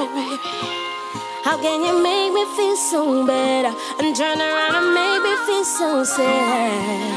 How can you make me feel so bad and turn around and make me feel so sad?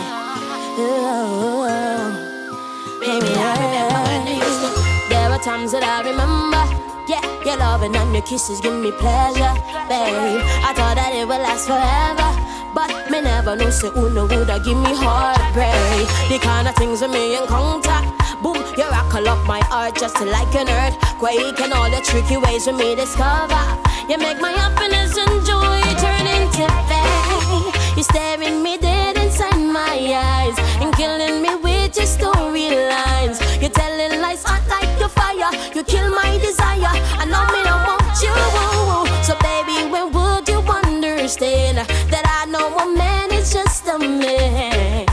Baby, I remember when you used to. There are times that I remember. Yeah, your loving and your kisses give me pleasure, babe. I thought that it would last forever, but me never know say who no woulda give me heartbreak. The kind of things that me encounter. Boom, you rockle up my heart just like an earthquake, and all the tricky ways we me discover. You make my happiness and joy turn into pain. You're staring me dead inside my eyes and killing me with your storylines. You're telling lies hot like your fire. You kill my desire. I know me don't want you. So baby, when would you understand that I know a man is just a man?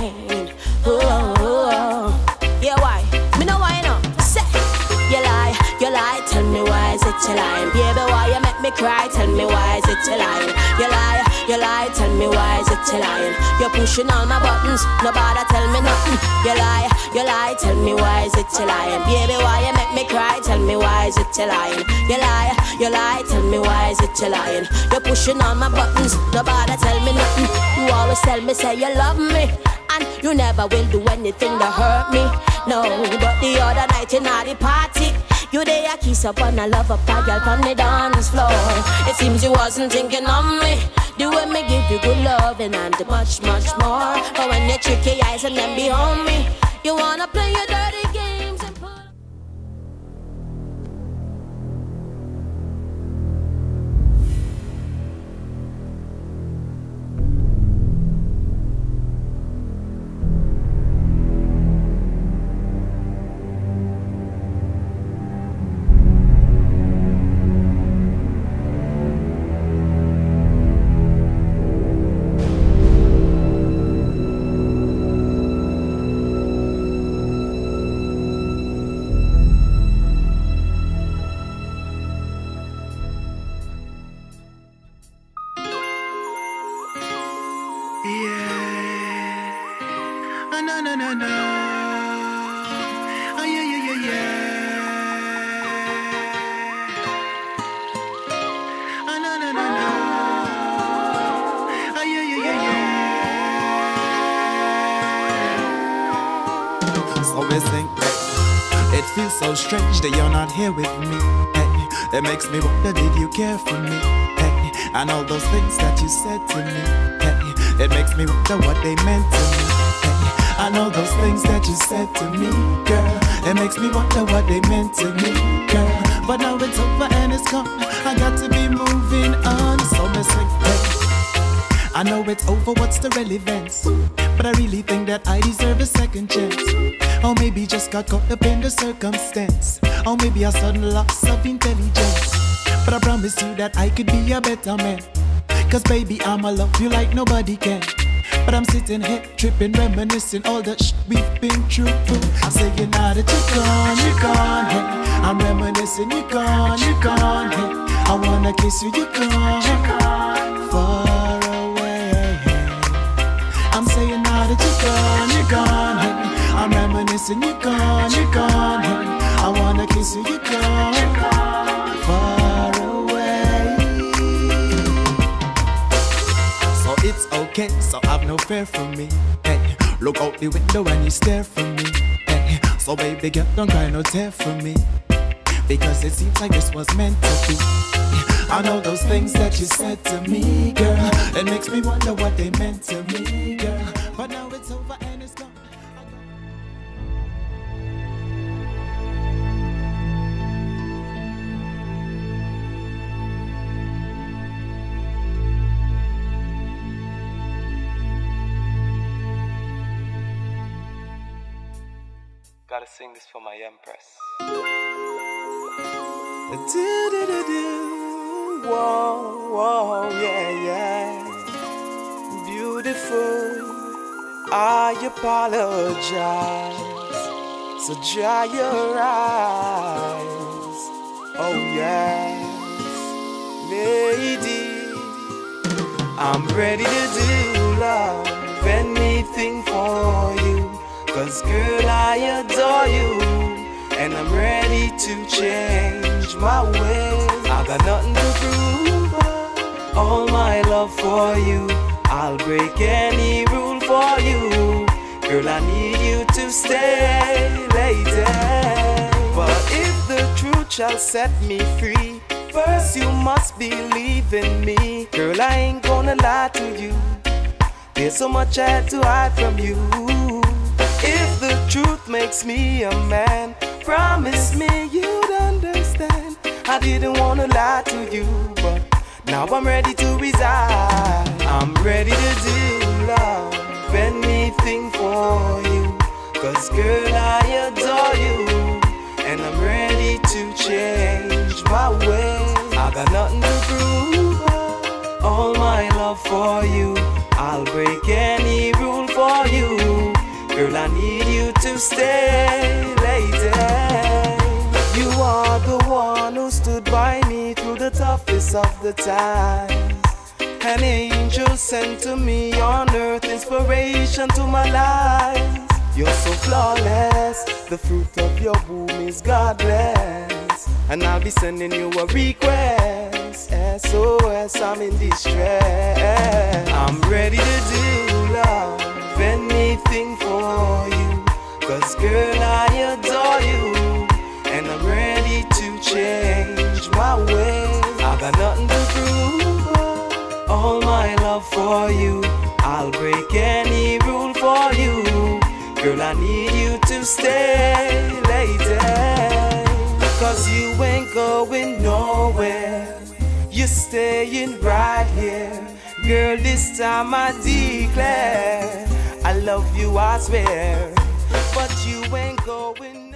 Yeah, why? Me know why, you know. Say, you lie, tell me why is it you lying? Baby, why you make me cry? Tell me why is it you lying? You lie, tell me why is it you lying? You're pushing all my buttons, nobody tell me nothing. You lie, tell me why is it you lying? Baby, why you make me cry? Tell me why is it you lying? You lie, tell me why is it you lying? You're pushing all my buttons, nobody tell me nothing. You always tell me say you love me, and you never will do anything to hurt me. No, but the other night in the party, you there a kiss up and a love up a girl on the dance floor. It seems you wasn't thinking of me. The way me give you good loving and much, much more. But when you trick your eyes and then behind me, you wanna play your dirty games and put. So strange that you're not here with me. Hey, it makes me wonder, did you care for me? Hey, and all those things that you said to me. Hey, it makes me wonder what they meant to me. Hey, and all those things that you said to me, girl. It makes me wonder what they meant to me, girl. But now it's over and it's gone. I got to be moving on. So missing. Hey, I know it's over, what's the relevance? But I really think that I deserve a second chance. Or maybe just got caught up in the circumstance. Or maybe a sudden loss of intelligence. But I promise you that I could be a better man. Cause baby, I'ma love you like nobody can. But I'm sitting here tripping, reminiscing all the shit we've been through. I'm saying now that you're gone, hey. I'm reminiscing, you're gone, hey. I wanna kiss you, you're gone, far away. I'm saying now that you're gone, hey. I'm reminiscing, you're gone, hey. I wanna kiss you, you're gone, far away. So it's okay, so have no fear for me. Hey, look out the window and you stare for me. Hey, so baby girl, don't cry no tear for me. Because it seems like this was meant to be. I know those things that you said to me, girl. It makes me wonder what they meant to me, girl. But now it's over and it's gone. Gotta sing this for my empress. Whoa, whoa, yeah, yeah. Beautiful, I apologize. So dry your eyes. Oh yes, lady, I'm ready to do love, anything for you. Cause girl, I adore you, and I'm ready to change my ways. I got nothing to prove. All my love for you, I'll break any rule for you. Girl, I need you to stay, lady. But if the truth shall set me free, first you must believe in me. Girl, I ain't gonna lie to you. There's so much I had to hide from you. If the truth makes me a man, promise me you'd understand. I didn't wanna lie to you, but now I'm ready to resign. I'm ready to do love, anything for you. Cause girl, I adore you, and I'm ready to change my ways. I got nothing to prove. All my love for you, I'll break any rule for you. Girl, I need you to stay, lady. You are the one who stood by me through the toughest of the times. An angel sent to me on earth, inspiration to my life. You're so flawless, the fruit of your womb is godless. And I'll be sending you a request, SOS, I'm in distress. I'm ready to do love, anything for you. Cause girl, I adore you, and I'm ready to change my ways. I got nothing to prove. All my love for you, I'll break any rule for you. Girl, I need you to stay, lady. Cause you ain't going nowhere, you're staying right here. Girl, this time I declare I love you, I swear. But you ain't going